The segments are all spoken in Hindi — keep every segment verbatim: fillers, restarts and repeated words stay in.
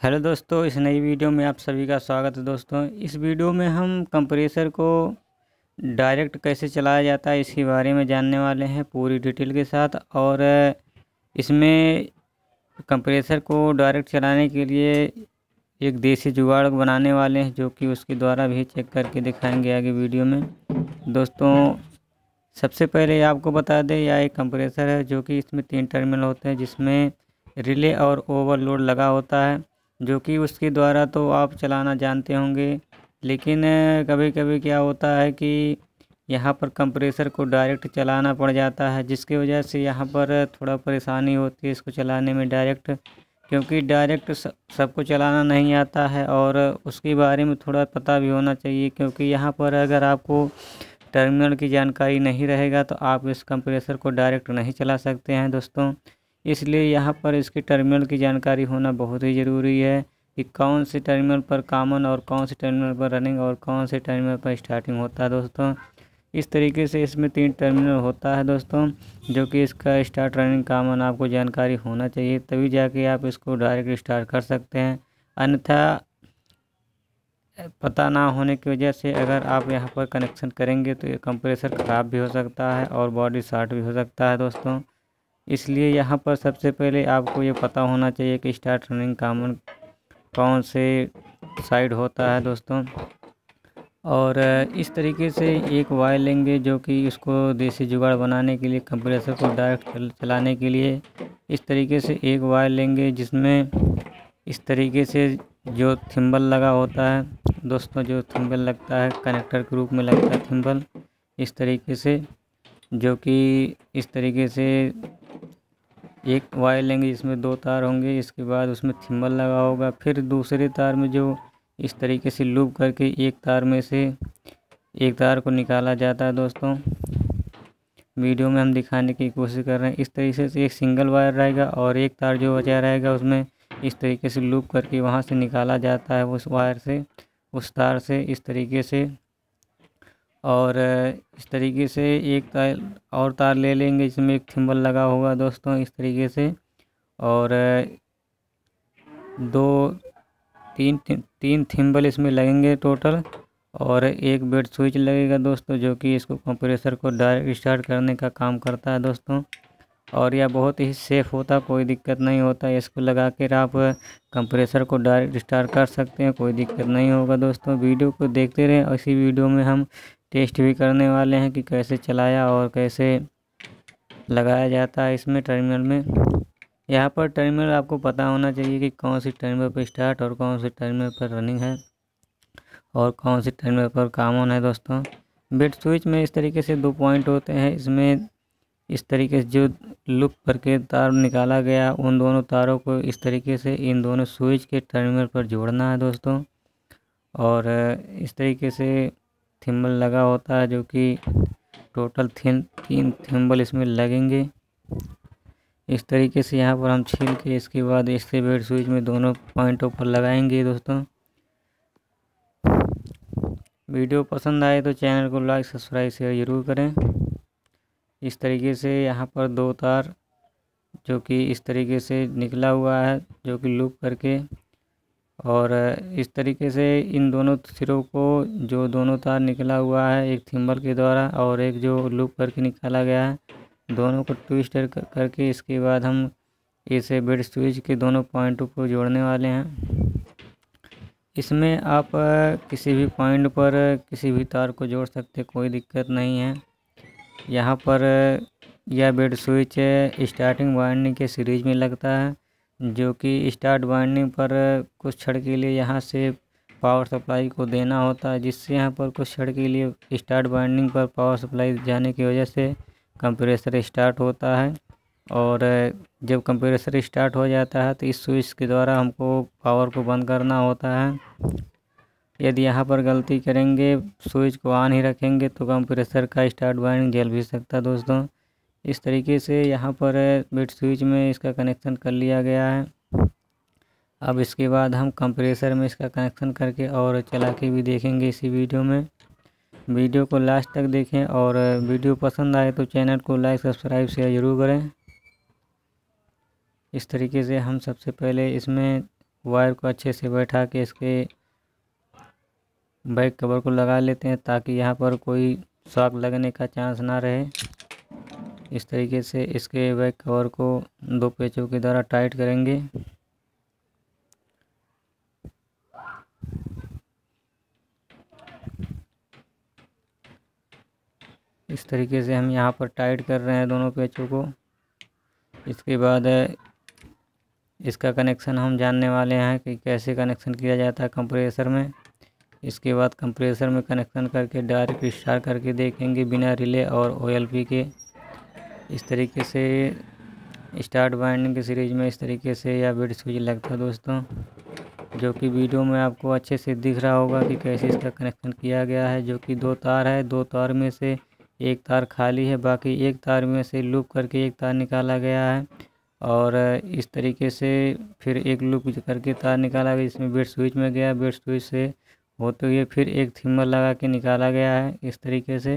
हेलो दोस्तों, इस नई वीडियो में आप सभी का स्वागत है। दोस्तों, इस वीडियो में हम कंप्रेसर को डायरेक्ट कैसे चलाया जाता है इसके बारे में जानने वाले हैं पूरी डिटेल के साथ। और इसमें कंप्रेसर को डायरेक्ट चलाने के लिए एक देसी जुगाड़ बनाने वाले हैं, जो कि उसके द्वारा भी चेक करके दिखाएंगे आगे वीडियो में। दोस्तों, सबसे पहले आपको बता दें, यह एक कंप्रेसर है जो कि इसमें तीन टर्मिनल होते हैं, जिसमें रिले और ओवरलोड लगा होता है, जो कि उसके द्वारा तो आप चलाना जानते होंगे। लेकिन कभी कभी क्या होता है कि यहाँ पर कंप्रेसर को डायरेक्ट चलाना पड़ जाता है, जिसकी वजह से यहाँ पर थोड़ा परेशानी होती है इसको चलाने में डायरेक्ट, क्योंकि डायरेक्ट सबको चलाना नहीं आता है और उसके बारे में थोड़ा पता भी होना चाहिए। क्योंकि यहाँ पर अगर आपको टर्मिनल की जानकारी नहीं रहेगा तो आप इस कंप्रेसर को डायरेक्ट नहीं चला सकते हैं दोस्तों। इसलिए यहाँ पर इसके टर्मिनल की जानकारी होना बहुत ही ज़रूरी है कि कौन से टर्मिनल पर कॉमन और कौन से टर्मिनल पर रनिंग और कौन से टर्मिनल पर स्टार्टिंग होता है दोस्तों। इस तरीके से इसमें तीन टर्मिनल होता है दोस्तों, जो कि इसका स्टार्ट रनिंग कॉमन आपको जानकारी होना चाहिए, तभी जाके आप इसको डायरेक्ट स्टार्ट कर सकते हैं। अन्यथा पता ना होने की वजह से अगर आप यहाँ पर कनेक्शन करेंगे तो ये कंप्रेसर ख़राब भी हो सकता है और बॉडी शॉर्ट भी हो सकता है दोस्तों। इसलिए यहाँ पर सबसे पहले आपको ये पता होना चाहिए कि स्टार्ट रनिंग कॉमन कौन से साइड होता है दोस्तों। और इस तरीके से एक वायर लेंगे, जो कि इसको देसी जुगाड़ बनाने के लिए कंप्रेसर को डायरेक्ट चलाने के लिए इस तरीके से एक वायर लेंगे, जिसमें इस तरीके से जो थिम्बल लगा होता है दोस्तों, जो थिम्बल लगता है कनेक्टर के रूप में लगता है थिम्बल, इस तरीके से, जो कि इस तरीके से एक वायर लेंगे जिसमें दो तार होंगे। इसके बाद उसमें थिम्बल लगा होगा, फिर दूसरे तार में जो इस तरीके से लूप करके एक तार में से एक तार को निकाला जाता है दोस्तों। वीडियो में हम दिखाने की कोशिश कर रहे हैं। इस तरीके से एक सिंगल वायर रहेगा और एक तार जो बचा रहेगा उसमें इस तरीके से लूप करके वहाँ से निकाला जाता है उस वायर से, उस तार से, इस तरीके से। और इस तरीके से एक तार और तार ले लेंगे जिसमें एक थिम्बल लगा होगा दोस्तों, इस तरीके से। और दो तीन तीन थिम्बल इसमें लगेंगे टोटल, और एक बेड स्विच लगेगा दोस्तों, जो कि इसको कंप्रेसर को डायरेक्ट स्टार्ट करने का काम करता है दोस्तों। और यह बहुत ही सेफ़ होता, कोई दिक्कत नहीं होता। इसको लगा कर आप कंप्रेसर को डायरेक्ट स्टार्ट कर सकते हैं, कोई दिक्कत नहीं होगा दोस्तों। वीडियो को देखते रहें, इसी वीडियो में हम टेस्ट भी करने वाले हैं कि कैसे चलाया और कैसे लगाया जाता है इसमें टर्मिनल में। यहाँ पर टर्मिनल आपको पता होना चाहिए कि कौन सी टर्मिनल पर स्टार्ट और कौन सी टर्मिनल पर रनिंग है और कौन सी टर्मिनल पर कॉमन है दोस्तों। बेड स्विच में इस तरीके से दो पॉइंट होते हैं, इसमें इस तरीके से जो लूप करके तार निकाला गया उन दोनों तारों को इस तरीके से इन दोनों स्विच के टर्मिनल पर जोड़ना है दोस्तों। और इस तरीके से थिम्बल लगा होता है, जो कि टोटल तीन तीन थिम्बल इसमें लगेंगे। इस तरीके से यहाँ पर हम छील के इसके बाद इससे बेड स्विच में दोनों पॉइंटों पर लगाएंगे दोस्तों। वीडियो पसंद आए तो चैनल को लाइक सब्सक्राइब शेयर ज़रूर करें। इस तरीके से यहाँ पर दो तार जो कि इस तरीके से निकला हुआ है, जो कि लूप करके, और इस तरीके से इन दोनों सिरों को, जो दोनों तार निकला हुआ है एक थिम्बल के द्वारा और एक जो लूप करके निकाला गया है, दोनों को ट्विस्ट करके इसके बाद हम इसे बेड स्विच के दोनों पॉइंटों को जोड़ने वाले हैं। इसमें आप किसी भी पॉइंट पर किसी भी तार को जोड़ सकते, कोई दिक्कत नहीं है। यहाँ पर यह बेड स्विच स्टार्टिंग वाइंडिंग के सीरीज में लगता है, जो कि स्टार्ट वाइंडिंग पर कुछ क्षण के लिए यहाँ से पावर सप्लाई को देना होता है, जिससे यहाँ पर कुछ क्षण के लिए स्टार्ट वाइंडिंग पर पावर सप्लाई जाने की वजह से कंप्रेसर स्टार्ट होता है। और जब कंप्रेसर स्टार्ट हो जाता है तो इस स्विच के द्वारा हमको पावर को बंद करना होता है। यदि यहाँ पर गलती करेंगे, स्विच को ऑन ही रखेंगे, तो कंप्रेसर का स्टार्ट वाइंडिंग जल भी सकता है दोस्तों। इस तरीके से यहाँ पर बेड स्विच में इसका कनेक्शन कर लिया गया है। अब इसके बाद हम कंप्रेसर में इसका कनेक्शन करके और चला के भी देखेंगे इसी वीडियो में। वीडियो को लास्ट तक देखें और वीडियो पसंद आए तो चैनल को लाइक सब्सक्राइब शेयर ज़रूर करें। इस तरीके से हम सबसे पहले इसमें वायर को अच्छे से बैठा के इसके बैक कवर को लगा लेते हैं ताकि यहाँ पर कोई शॉक लगने का चांस ना रहे। इस तरीके से इसके बैक कवर को दो पेचों के द्वारा टाइट करेंगे। इस तरीके से हम यहाँ पर टाइट कर रहे हैं दोनों पेचों को। इसके बाद इसका कनेक्शन हम जानने वाले हैं कि कैसे कनेक्शन किया जाता है कंप्रेसर में। इसके बाद कंप्रेसर में कनेक्शन करके डायरेक्ट स्टार्ट करके देखेंगे बिना रिले और ओ एल पी के। इस तरीके से स्टार्ट वाइंडिंग की सीरीज में इस तरीके से या बिट स्विच लगता है दोस्तों, जो कि वीडियो में आपको अच्छे से दिख रहा होगा कि कैसे इसका कनेक्शन किया गया है। जो कि दो तार है, दो तार में से एक तार खाली है, बाकी एक तार में से लूप करके एक तार निकाला गया है और इस तरीके से फिर एक लूप करके तार निकाला गया जिसमें बिट स्विच में गया। बिट स्विच से होते हुए फिर एक थिम्बल लगा के निकाला गया है इस तरीके से,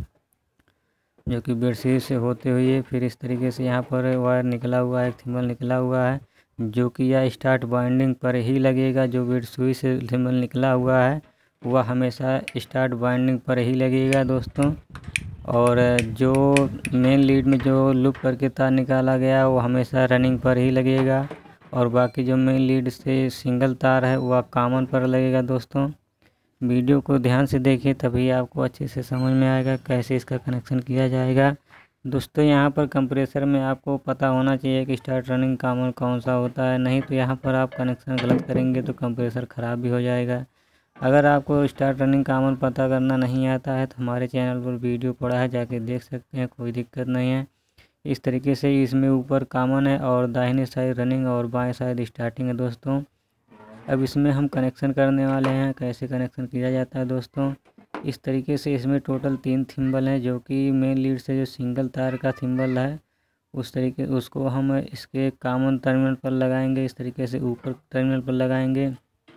जो कि बिट स्विच से होते हुए फिर इस तरीके से यहाँ पर वायर निकला हुआ है, एक थिम्बल निकला हुआ है जो कि यह स्टार्ट बाइंडिंग पर ही लगेगा। जो बिट स्विच से थिम्बल निकला हुआ है वह हमेशा स्टार्ट बाइंडिंग पर ही लगेगा दोस्तों। और जो मेन लीड में जो लूप करके तार निकाला गया वो हमेशा रनिंग पर ही लगेगा और बाकी जो मेन लीड से सिंगल तार है वह कॉमन पर लगेगा दोस्तों। वीडियो को ध्यान से देखिए तभी आपको अच्छे से समझ में आएगा कैसे इसका कनेक्शन किया जाएगा दोस्तों। यहाँ पर कंप्रेसर में आपको पता होना चाहिए कि स्टार्ट रनिंग कॉमन कौन सा होता है, नहीं तो यहाँ पर आप कनेक्शन गलत करेंगे तो कंप्रेसर ख़राब भी हो जाएगा। अगर आपको स्टार्ट रनिंग कॉमन पता करना नहीं आता है तो हमारे चैनल पर वीडियो पड़ा है, जाके देख सकते हैं, कोई दिक्कत नहीं है। इस तरीके से इसमें ऊपर कॉमन है और दाहिने साइड रनिंग और बाएं साइड स्टार्टिंग है दोस्तों। अब इसमें हम कनेक्शन करने वाले हैं। कैसे कनेक्शन किया जाता है दोस्तों, इस तरीके से इसमें टोटल तीन थिम्बल हैं जो कि मेन लीड से जो सिंगल तार का थिम्बल है उस तरीके उसको हम इसके कॉमन टर्मिनल पर लगाएंगे। इस तरीके से ऊपर टर्मिनल पर लगाएंगे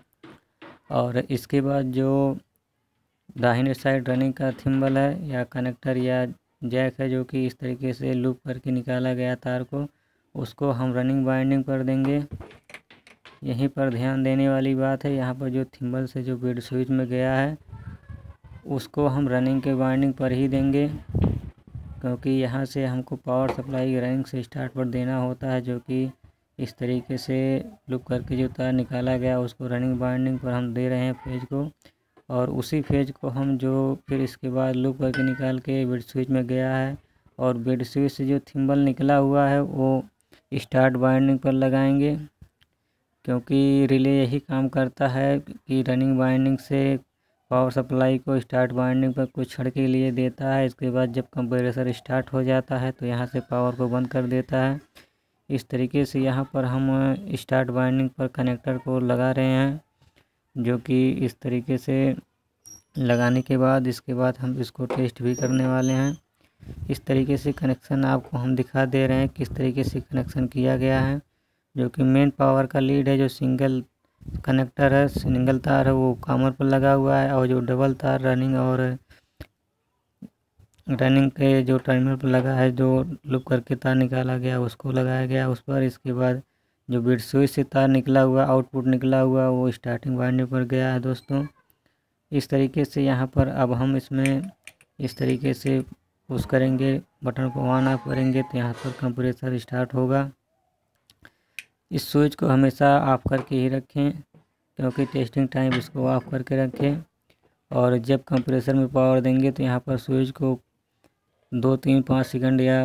और इसके बाद जो दाहिने साइड रनिंग का थिम्बल है या कनेक्टर या जैक है जो कि इस तरीके से लूप करके निकाला गया तार को, उसको हम रनिंग बाइंडिंग कर देंगे। यहीं पर ध्यान देने वाली बात है, यहाँ पर जो थिम्बल से जो बिट स्विच में गया है उसको हम रनिंग के बाइंडिंग पर ही देंगे, क्योंकि यहाँ से हमको पावर सप्लाई रनिंग से स्टार्ट पर देना होता है। जो कि इस तरीके से लूप करके जो तार निकाला गया उसको रनिंग बाइंडिंग पर हम दे रहे हैं फेज को, और उसी फेज को हम जो फिर इसके बाद लूप करके निकाल के बिट स्विच में गया है और बिट स्विच से जो थिम्बल निकला हुआ है वो स्टार्ट बाइंडिंग पर लगाएंगे, क्योंकि रिले यही काम करता है कि रनिंग बाइंडिंग से पावर सप्लाई को स्टार्ट बाइंडिंग पर कुछ क्षण के लिए देता है। इसके बाद जब कंप्रेसर स्टार्ट हो जाता है तो यहाँ से पावर को बंद कर देता है। इस तरीके से यहाँ पर हम स्टार्ट बाइंडिंग पर कनेक्टर को लगा रहे हैं, जो कि इस तरीके से लगाने के बाद इसके बाद हम इसको टेस्ट भी करने वाले हैं। इस तरीके से कनेक्शन आपको हम दिखा दे रहे हैं किस तरीके से कनेक्शन किया गया है। जो कि मेन पावर का लीड है, जो सिंगल कनेक्टर है, सिंगल तार है, वो कॉमन पर लगा हुआ है और जो डबल तार रनिंग और रनिंग के जो टर्मिनल पर लगा है, जो लूप करके तार निकाला गया उसको लगाया गया उस पर। इसके बाद जो बिट स्विच से तार निकला हुआ आउटपुट निकला हुआ वो स्टार्टिंग बाइंडिंग पर गया है दोस्तों। इस तरीके से यहाँ पर अब हम इसमें इस तरीके से पुश करेंगे, बटन को ऑन ऑफ करेंगे तो यहाँ पर कंप्रेसर स्टार्ट होगा। इस स्विच को हमेशा ऑफ करके ही रखें, क्योंकि टेस्टिंग टाइम इसको ऑफ करके रखें। और जब कंप्रेसर में पावर देंगे तो यहाँ पर स्विच को दो तीन पाँच सेकंड या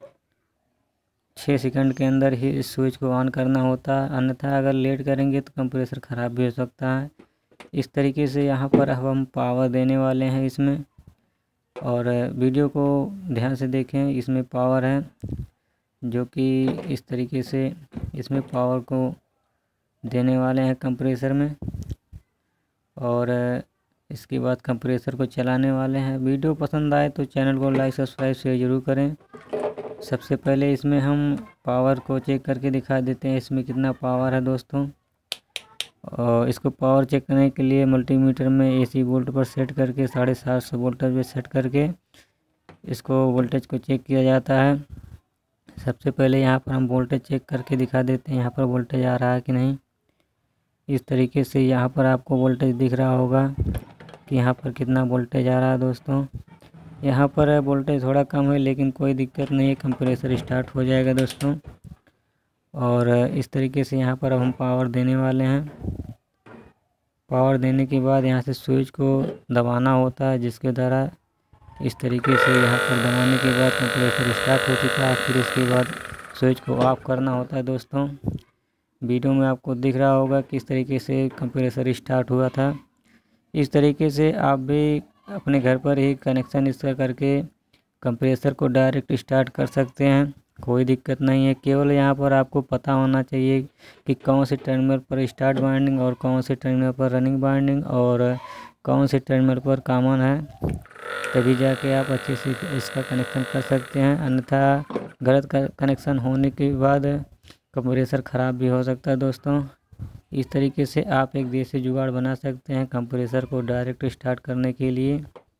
छः सेकंड के अंदर ही इस स्विच को ऑन करना होता है, अन्यथा अगर लेट करेंगे तो कंप्रेसर ख़राब भी हो सकता है। इस तरीके से यहाँ पर अब हम पावर देने वाले हैं इसमें, और वीडियो को ध्यान से देखें। इसमें पावर है जो कि इस तरीके से इसमें पावर को देने वाले हैं कंप्रेसर में, और इसके बाद कंप्रेसर को चलाने वाले हैं। वीडियो पसंद आए तो चैनल को लाइक सब्सक्राइब शेयर ज़रूर करें। सबसे पहले इसमें हम पावर को चेक करके दिखा देते हैं इसमें कितना पावर है दोस्तों। और इसको पावर चेक करने के लिए मल्टीमीटर में एसी वोल्ट पर सेट करके साढ़े सात सौ वोल्टेज पर सेट करके इसको वोल्टेज को चेक किया जाता है। सबसे पहले यहाँ पर हम वोल्टेज चेक करके दिखा देते हैं यहाँ पर वोल्टेज आ रहा है कि नहीं। इस तरीके से यहाँ पर आपको वोल्टेज दिख रहा होगा कि यहाँ पर कितना वोल्टेज आ रहा है दोस्तों। यहाँ पर वोल्टेज थोड़ा कम है लेकिन कोई दिक्कत नहीं है, कंप्रेसर स्टार्ट हो जाएगा दोस्तों। और इस तरीके से यहाँ पर अब हम पावर देने वाले हैं। पावर देने के बाद यहाँ से स्विच को दबाना होता है, जिसके द्वारा इस तरीके से यहाँ पर दबाने के बाद कंप्रेसर स्टार्ट हो चुका है। फिर इसके बाद स्विच को ऑफ करना होता है दोस्तों। वीडियो में आपको दिख रहा होगा किस तरीके से कंप्रेसर स्टार्ट हुआ था। इस तरीके से आप भी अपने घर पर ही कनेक्शन इसका करके कंप्रेसर को डायरेक्ट स्टार्ट कर सकते हैं, कोई दिक्कत नहीं है। केवल यहाँ पर आपको पता होना चाहिए कि कौन से टर्मिनल पर स्टार्ट वाइंडिंग और कौन से टर्मिनल पर रनिंग वाइंडिंग और कौन से टर्मिनल पर कॉमन है, तभी जाके आप अच्छे से इसका कनेक्शन कर सकते हैं। अन्यथा गलत कनेक्शन होने के बाद कंप्रेसर ख़राब भी हो सकता है दोस्तों। इस तरीके से आप एक देसी जुगाड़ बना सकते हैं कंप्रेसर को डायरेक्ट स्टार्ट करने के लिए।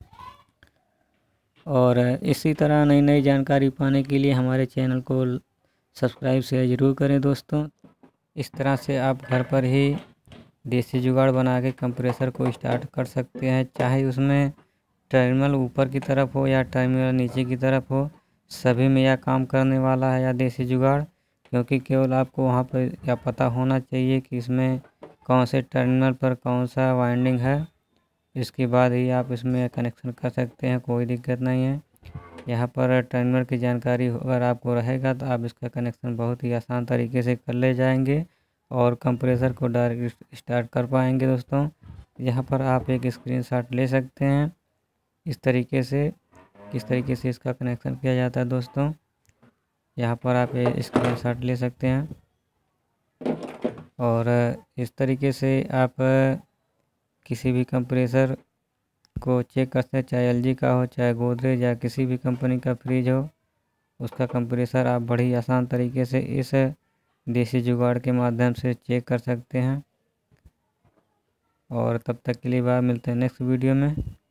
और इसी तरह नई नई जानकारी पाने के लिए हमारे चैनल को सब्सक्राइब शेयर ज़रूर करें दोस्तों। इस तरह से आप घर पर ही देसी जुगाड़ बना के कंप्रेसर को स्टार्ट कर सकते हैं, चाहे उसमें टर्मिनल ऊपर की तरफ हो या टर्मिनल नीचे की तरफ हो, सभी में यह काम करने वाला है यह देसी जुगाड़। क्योंकि केवल आपको वहाँ पर यह पता होना चाहिए कि इसमें कौन से टर्मिनल पर कौन सा वाइंडिंग है, इसके बाद ही आप इसमें कनेक्शन कर सकते हैं, कोई दिक्कत नहीं है। यहाँ पर टर्मिनल की जानकारी अगर आपको रहेगा तो आप इसका कनेक्शन बहुत ही आसान तरीके से कर ले जाएंगे और कंप्रेसर को डायरेक्ट स्टार्ट कर पाएंगे दोस्तों। यहाँ पर आप एक स्क्रीनशॉट ले सकते हैं इस तरीके से, किस तरीके से इसका कनेक्शन किया जाता है दोस्तों। यहाँ पर आप ये स्क्रीनशॉट ले सकते हैं और इस तरीके से आप किसी भी कंप्रेसर को चेक कर सकते हैं, चाहे एलजी का हो, चाहे गोदरेज या किसी भी कंपनी का फ्रिज हो, उसका कंप्रेसर आप बड़ी आसान तरीके से इस देसी जुगाड़ के माध्यम से चेक कर सकते हैं। और तब तक के लिए बाय, मिलते हैं नेक्स्ट वीडियो में।